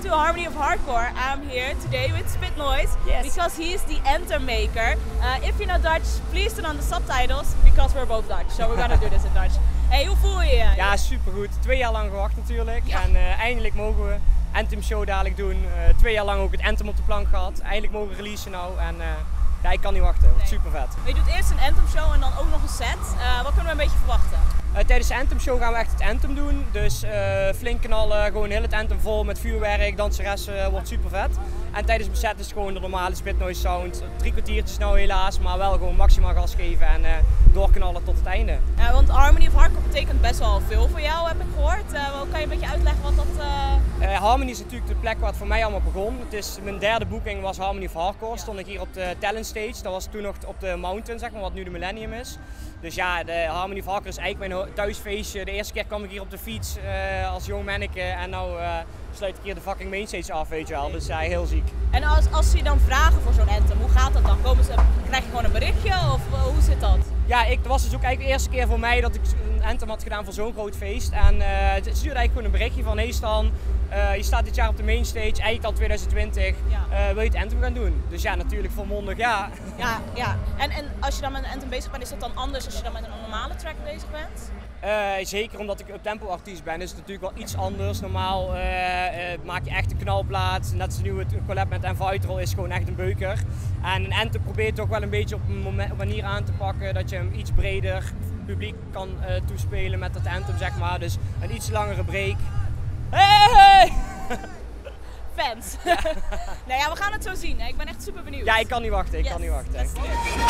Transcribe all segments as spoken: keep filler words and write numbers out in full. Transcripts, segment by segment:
to Harmony of Hardcore. I'm here today with Spit Noise yes. because he's the anthem maker. Uh, if you know Dutch, please turn on the subtitles because we're both Dutch. So we're gonna do this in Dutch. Hey, hoe voel je je? Ja, supergoed. Twee jaar lang gewacht natuurlijk. Ja. En uh, eindelijk mogen we Anthem Show dadelijk doen. Uh, twee jaar lang ook het Anthem op de plank gehad. Eindelijk mogen we releasen nou. En uh, ja, ik kan niet wachten. Nee. Super vet. Je doet eerst een Anthem Show en dan ook nog een set. Uh, wat kunnen we een beetje verwachten? Uh, tijdens de Anthem Show gaan we echt het Anthem doen. Dus uh, flink knallen, gewoon heel het Anthem vol met vuurwerk, danseressen, uh, wordt super vet. En tijdens het set is het gewoon de normale Spit Noise sound. Drie kwartiertjes nou helaas, maar wel gewoon maximaal gas geven en uh, doorknallen tot het einde. Uh, want Harmony of Hardcore betekent best wel veel voor jou, heb ik gehoord. Uh, kan je een beetje uitleggen wat dat... Uh... Uh, Harmony is natuurlijk de plek waar het voor mij allemaal begon. Het is, mijn derde boeking was Harmony of Hardcore. Ja. Stond ik hier op de Talent Stage. Dat was toen nog op de Mountain, zeg maar, wat nu de Millennium is. Dus ja, de Harmony of Hardcore is eigenlijk mijn thuisfeestje. De eerste keer kwam ik hier op de fiets uh, als jong manneke en nou uh, sluit ik hier de fucking mainstage af, weet je wel. Dus ja, uh, heel ziek. En als, als ze je dan vragen voor zo'n anthem, hoe gaat dat dan? Komen ze, krijg je gewoon een berichtje of uh, hoe zit dat? Ja, ik, het was dus ook eigenlijk de eerste keer voor mij dat ik een anthem had gedaan voor zo'n groot feest. En uh, ze stuurde eigenlijk gewoon een berichtje van, hey Stan, uh, je staat dit jaar op de mainstage, eigenlijk al twintig twintig, ja. uh, wil je het anthem gaan doen? Dus ja, natuurlijk volmondig ja. Ja, ja. En, en als je dan met een anthem bezig bent, is dat dan anders als je dan met een normale track bezig bent? Uh, zeker omdat ik up-tempo artiest ben, is het natuurlijk wel iets anders. Normaal uh, uh, maak je echt een knalplaat, net als nu het collab met Envital is gewoon echt een beuker. En een anthem probeert toch wel een beetje op een moment, manier aan te pakken dat je hem iets breder publiek kan uh, toespelen met dat anthem, zeg maar. Dus een iets langere break. Hey, hey! Fans. Ja. Nou ja, we gaan het zo zien. Ik ben echt super benieuwd. Ja, ik kan niet wachten. Ik yes. kan niet wachten. Echt.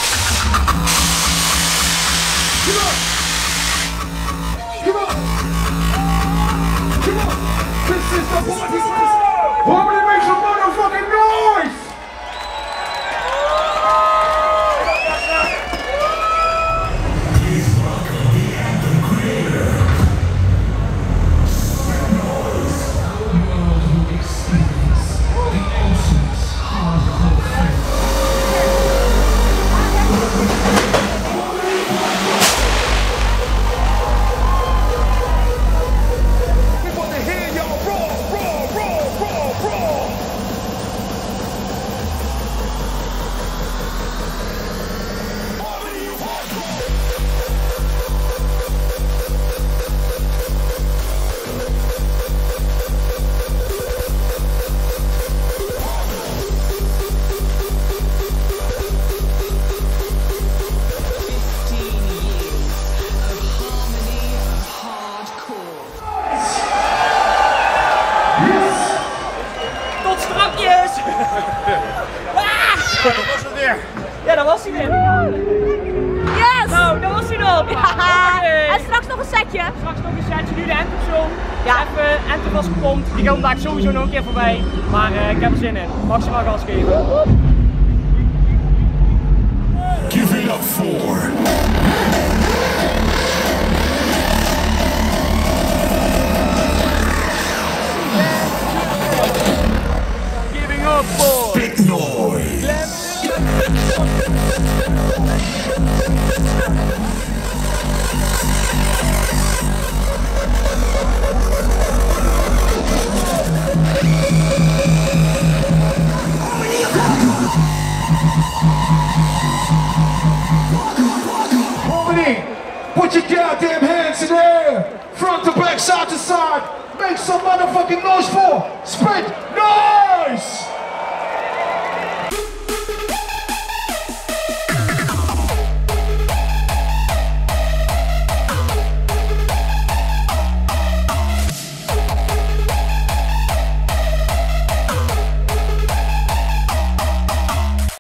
Come on! Come on! This is the party! Harmony, make some motherfucking noise! He's welcome, the anthem creator. Noise. The world will experience the ultimate hardcore fest. Dat was het weer. Ja, dat was hij weer. Yes! Nou, dat was hij dan. Ja. Okay. En straks nog een setje. Straks nog een setje, nu de Anthem Show. Ja. Even Anthem was gepompt. Die komt daar sowieso nog een keer voorbij. Maar uh, ik heb er zin in. Maximaal gas geven. Give it up for... Giving up for... Spit Noise. Harmony, put your goddamn hands in the air, front to back, side to side. Make some motherfucking noise for Spit Noise!